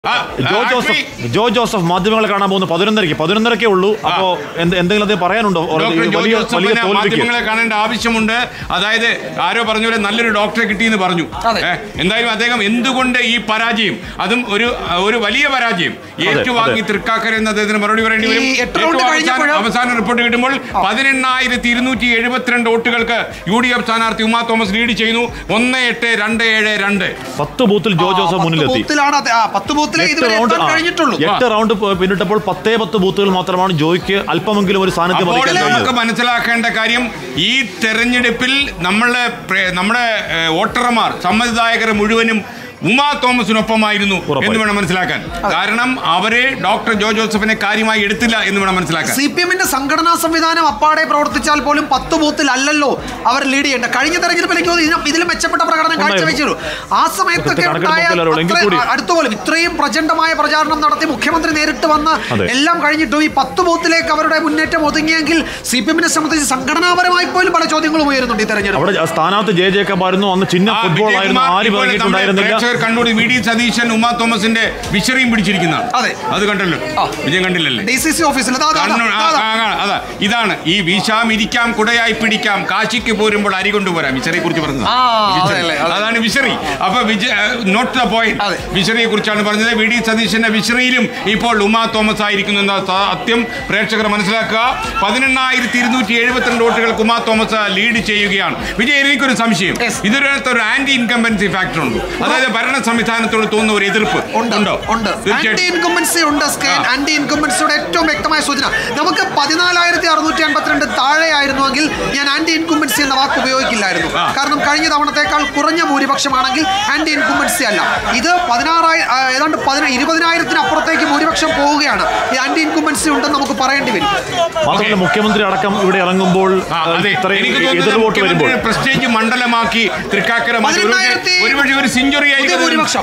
ജോ Joseph മാധ്യമങ്ങളെ കാണാൻ പോകുന്നു 11:30 ഉള്ളൂ. അപ്പോ എന്തെങ്കിലും അത് പറയാനുണ്ടോ? മാധ്യമങ്ങളെ കാണേണ്ട ആവശ്യമുണ്ട്. അതായത് ആരോ പറഞ്ഞ പോലെ നല്ലൊരു ഡോക്ടറെ കിട്ടിയെന്ന് പറഞ്ഞു. എന്തായാലും അദ്ദേഹം എന്തുകൊണ്ട് ഈ പരാജയം, അതും ഒരു വലിയ പരാജയം ഏറ്റുവാങ്ങി തൃക്കാക്കര എന്ന് അദ്ദേഹത്തിന് മറുപടി പറയേണ്ടി വരും. അവസാന റിപ്പോർട്ട് കിട്ടുമ്പോൾ 18,272 വോട്ടുകൾക്ക് UDF സ്ഥാനാർത്ഥി ഉമാ തോമസ് ലീഡ് ചെയ്യുന്നു. 1-8-2-7-2 10 ബൂത്തിൽ ജോ ജോസഫ് മുന്നിലെത്തി. 8 റൗണ്ട് പിന്നിട്ടപ്പോൾ 10 ബൂത്തുകൾ മാത്രമാണ് ജോയ്ക്ക് അല്പമെങ്കിലും ഒരു സ്ഥാനത്ത് നമുക്ക് മനസ്സിലാക്കേണ്ട കാര്യം, ഈ തെരഞ്ഞെടുപ്പിൽ നമ്മുടെ വോട്ടർമാർ സമ്മതിദായകർ മുഴുവനും ഉമാ തോമസിനൊപ്പമായിരുന്നു എന്ന് വേണം മനസ്സിലാക്കാൻ. കാരണം അവരെ ഡോക്ടർ ജോ ജോസഫിനെ കാര്യമായി എടുത്തില്ല എന്ന് വേണം മനസ്സിലാക്കാൻ. CPM-ന്റെ സംഘടനാ സംവിധാനം അപ്പാടെ പ്രവർത്തിച്ചാൽ പോലും 10 ബൂത്തിൽ അല്ലല്ലോ അവർ ലീഡ് ചെയ്യേണ്ട. കഴിഞ്ഞ തെരഞ്ഞെടുപ്പിലേക്ക് ഇതിലും മെച്ചപ്പെട്ട പ്രകടനം കാഴ്ചവെച്ചു. ആ സമയത്തൊക്കെ അടുത്തുപോലും ഇത്രയും പ്രചണ്ഡമായ പ്രചാരണം നടത്തി മുഖ്യമന്ത്രി നേരിട്ട് വന്ന് എല്ലാം കഴിഞ്ഞിട്ടും ഈ 10 ബൂത്തിലേക്ക് അവരുടെ മുന്നേറ്റം ഒതുങ്ങിയെങ്കിൽ CPM-നെ സംബന്ധിച്ച് സംഘടനാപരമായി പോലും പല ചോദ്യങ്ങളും ഉയരുന്നുണ്ട് ഈ തെരഞ്ഞെടുപ്പ്. സ്ഥാനാർത്ഥി ജയജേക്കബായിരുന്നു, അന്ന് ചിഹ്ന ഫുട്ബോൾ ആയിരുന്നു, ആരും ഇറങ്ങിയിട്ടുണ്ടായിരുന്നില്ല. കണ്ണൂർ VD സതീശൻ ഉമാ തോമസിന്റെ വിശറിയും പിടിച്ചിരിക്കുന്നതാണ്. അത് കണ്ടല്ലോ, വിജയം കണ്ടില്ലല്ലേ? DCC ഓഫീസിൽ ഇതാണ് ഈ വീശാം ഇരിക്കാം കുടയായി പിടിക്കാം കാശിക്ക് പോരുമ്പോൾ അരി കൊണ്ടുപോരാം വിശറിയെ കുറിച്ച് പറഞ്ഞത്. അതാണ് വിശറി. അപ്പൊ നോട്ട് ദ പോയിന്റ്. വിശറിയെ കുറിച്ചാണ് പറഞ്ഞത്. VD സതീശന്റെ വിശറിയിലും ഇപ്പോൾ ഉമാ തോമസ് ആയിരിക്കുന്നു എന്ന സത്യം പ്രേക്ഷകർ മനസ്സിലാക്കുക. 18,272 വോട്ടുകൾക്ക് ഉമാ തോമസ് ലീഡ് ചെയ്യുകയാണ്. വിജയ്, എനിക്കൊരു സംശയം, ഇതിനകത്തൊരു ആന്റി ഇൻകംബൻസി ഫാക്ടർ ഉണ്ട്. അതായത് ഭരണ സംവിധാനത്തോട് തോന്നുന്ന ഒരു എതിർപ്പ് ഉണ്ടോ? ആന്റി ഇൻകംബൻസി ഉണ്ട്. ആന്റി ഇൻകംബൻസിയുടെ ഏറ്റവും വ്യക്തമായ സൂചന നമുക്ക് 14,652 താഴെയായിരുന്നുവെങ്കിൽ ഞാൻ ആന്റി ഇൻകംബൻസി എന്ന വാക്ക് ഉപയോഗിക്കില്ലായിരുന്നു. കാരണം കഴിഞ്ഞ തവണത്തേക്കാൾ കുറഞ്ഞ ഭൂരിപക്ഷമാണെങ്കിൽ ആന്റി ഇൻകംബൻസി അല്ല. ഇത് 20,000 അപ്പുറത്തേക്ക് ഭൂരിപക്ഷം പോവുകയാണ്. ഈ ആന്റി ഇൻകംബൻസി ഉണ്ടെന്ന് നമുക്ക് പറയേണ്ടി വരും. മുഖ്യമന്ത്രി അടക്കം ഇവിടെ ഇറങ്ങുമ്പോൾ പ്രസ്റ്റേജ് മണ്ഡലമാക്കി തൃക്കാക്കര ഒരു സെഞ്ചുറി ആയിരിക്കും.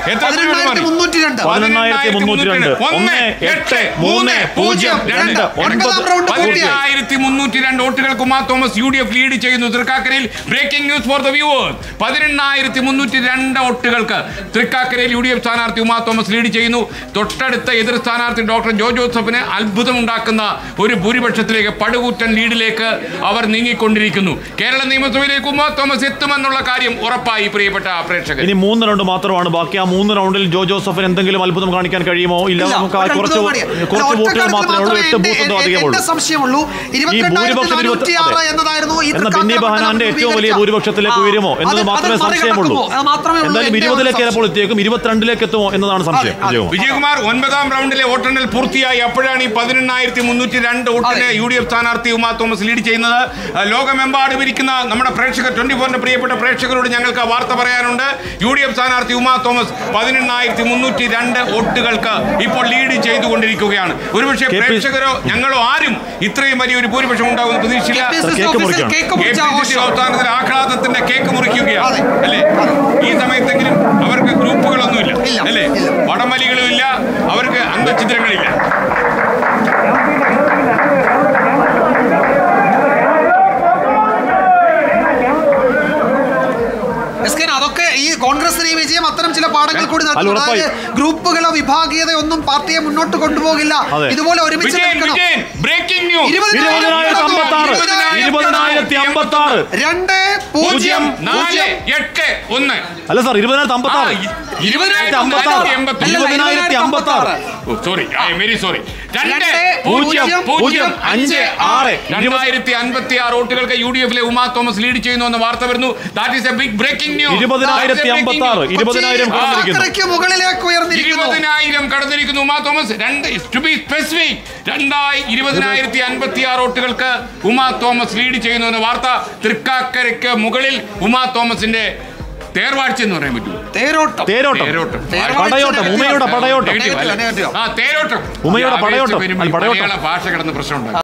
18,302 വോട്ടുകൾക്ക് ഉമാ തോമസ് UDF ലീഡ് ചെയ്യുന്നു തൃക്കാക്കരയിൽ. Breaking news for the viewers. 18,302 വോട്ടുകൾക്ക് തൃക്കാക്കരയിൽ UDF സ്ഥാനാർത്ഥി ഉമാ തോമസ് ലീഡ് ചെയ്യുന്നു. തൊട്ടടുത്ത എതിർ സ്ഥാനാർത്ഥി ഡോക്ടർ ജോ ജോസഫിന് അത്ഭുതമുണ്ടാക്കുന്ന ഒരു ഭൂരിപക്ഷത്തിലേക്ക്, പടുകൂറ്റൻ ലീഡിലേക്ക് അവർ നീങ്ങിക്കൊണ്ടിരിക്കുന്നു. കേരള നിയമസഭയിലേക്ക് ഉമാ തോമസ് എത്തുമെന്നുള്ള കാര്യം ഉറപ്പായി പ്രിയപ്പെട്ട പ്രേക്ഷകർ. ഇനി 3 റൗണ്ട് മാത്രമാണ് ബാക്കി. ആ 3 റൗണ്ടിൽ ജോ ജോസഫിന് എന്തെങ്കിലും അത്ഭുതം കാണിക്കാൻ കഴിയുമോ? ഇല്ല, നമുക്ക് കുറച്ച് വോട്ടുകൾ മാത്രമേ ഉള്ളൂ. 8 ബൂത്ത് സംശയമുള്ളൂ. ബെന്നി ബെഹനാന്റെ ഏറ്റവും വലിയ ഭൂരിപക്ഷത്തിലേക്ക് ഉയരുമോ എന്നത് മാത്രമേ സംശയമുള്ളൂ. എന്തായാലും 20ലേക്ക് ചിലപ്പോൾ എത്തിയേക്കും, 22ലേക്ക് എത്തുമോ എന്നതാണ് സംശയം. വിജയകുമാർ, 9ാം റൗണ്ടിലെ വോട്ടെണ്ണൽ പൂർത്തിയായി. അപ്പോഴാണ് ഈ 18,302 വോട്ടിന് UDF സ്ഥാനാർത്ഥി ഉമാ തോമസ് ലീഡ് ചെയ്യുന്നത്. ലോകമെമ്പാടും ഇരിക്കുന്ന നമ്മുടെ പ്രേക്ഷകർ, 24ന്റെ പ്രിയപ്പെട്ട പ്രേക്ഷകരോട് ഞങ്ങൾക്ക് വാർത്ത പറയാനുണ്ട്. UDF സ്ഥാനാർത്ഥി ഉമാ തോമസ് 18,302 വോട്ടുകൾക്ക് ഇപ്പോൾ ലീഡ് ചെയ്തുകൊണ്ടിരിക്കുകയാണ്. ഒരുപക്ഷെ പ്രേക്ഷകരോ ഞങ്ങളോ ആരും ഇത്രയും വലിയൊരു ഭൂരിപക്ഷം ഉണ്ടാകുന്ന പ്രതീക്ഷയില്ല. അവസാനത്തിൽ ആഹ്ലാദത്തിന്റെ കേക്ക് മുറിക്കുകയാണ് അല്ലേ? ഈ സമയത്തെങ്കിലും അവർക്ക് ഗ്രൂപ്പുകളൊന്നുമില്ല അല്ലേ? വടംവലികളുമില്ല, അവർക്ക് അന്തഛിദ്രങ്ങളില്ല. അതൊക്കെ ഈ കോൺഗ്രസിന് ഈ വിജയം അത്തരം ചില പാഠങ്ങൾ കൂടി നൽകുന്നു. ഗ്രൂപ്പുകളോ വിഭാഗീയതയോ ഒന്നും പാർട്ടിയെ മുന്നോട്ട് കൊണ്ടുപോകില്ല. ഇതുപോലെ ഒരുമിച്ച് അല്ല സാർ, 20,056. 20,056 വോട്ടുകൾക്ക് UDF-ലെ ഉമാ തോമസ് ലീഡ് ചെയ്യുന്നു എന്ന വാർത്ത വരുന്നു. That is a big breaking news. 20,056 കടന്നിരിക്കുന്നു Uma Thomas. To be specific, 20,056 വോട്ടുകൾക്ക് ഉമാ തോമസ് ലീഡ് ചെയ്യുന്നു എന്ന വാർത്ത. തൃക്കാക്കരയ്ക്ക് മുകളിൽ ഉമാ തോമസിന്റെ തേർവാഴ്ച എന്ന് പറയാൻ പറ്റുമോ? ഉമയുടെ പടയോട്ടം ഭാഷ കിടന്ന് പ്രശ്നമുണ്ട്.